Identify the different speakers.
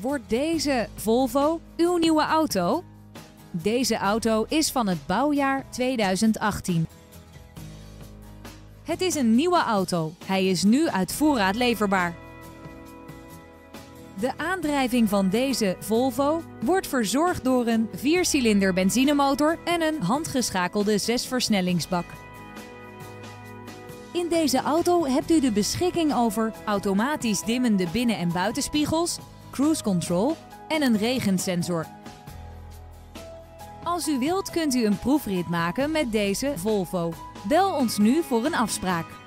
Speaker 1: Wordt deze Volvo uw nieuwe auto? Deze auto is van het bouwjaar 2018. Het is een nieuwe auto. Hij is nu uit voorraad leverbaar. De aandrijving van deze Volvo wordt verzorgd door een 4-cilinder benzinemotor en een handgeschakelde 6-versnellingsbak. In deze auto hebt u de beschikking over automatisch dimmende binnen- en buitenspiegels, cruise control en een regensensor. Als u wilt kunt u een proefrit maken met deze Volvo. Bel ons nu voor een afspraak.